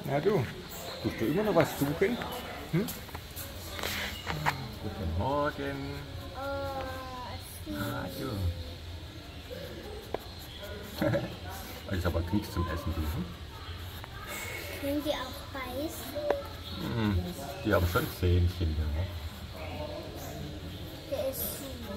Na du, tust du immer noch was suchen? Hm? Guten Morgen. Ah, du. Ich habe nichts zum Essen, du. Können die auch beißen? Die haben schon Zähnchen, ja. Der ist süß.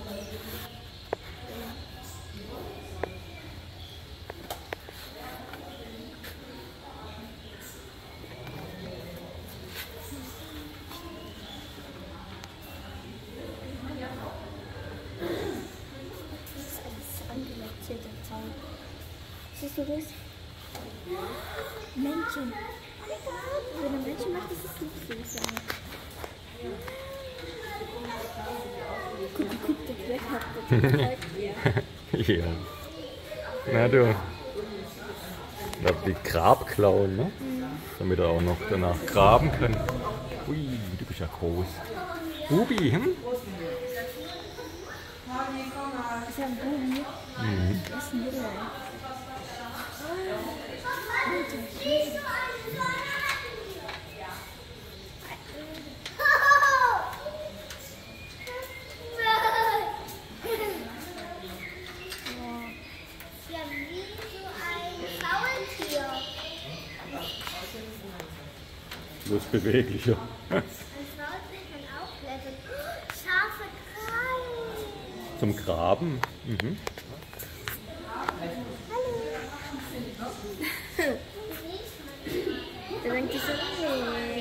Das ist alles angelacktierter Zaun. Siehst du das? Männchen. Wenn ein Männchen macht, ist es nicht süß. Guck, der Fleck hat das. Ja. Na du. Da die Grabklauen, ne? Damit er auch noch danach graben kann. Ui, du bist ja groß. Bubi, hm? Ist ja ein Bubi. Das ist ein Mittel. Ja, wie so ein Faultier. Bloß beweglicher. Ein Faultier kann auch klettern. Scharfe Krallen. Zum Graben. Da denkt sich so, nee.